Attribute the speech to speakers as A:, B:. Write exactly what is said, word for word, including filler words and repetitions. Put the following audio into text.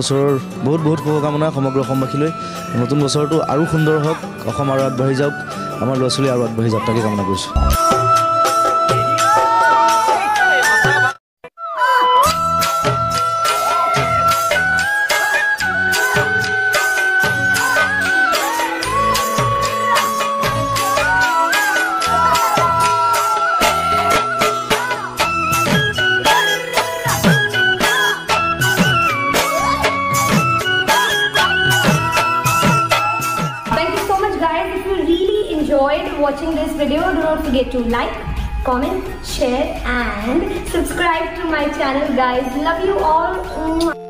A: বছৰৰ বহুত বহুত শুভকামনা সমগ্ৰ অসমবাসীলৈ নতুন বছৰটো আৰু সুন্দৰ হওক অসম আৰু আগবাঢ়ি যাওক আমাৰ ল'ৰা ছোৱালী আৰু আগবাঢ়ি যাওক তাকে কামনা কৰিছোঁ
B: Enjoyed watching this video, do not forget to like, comment, share and subscribe to my channel guys. Love you all.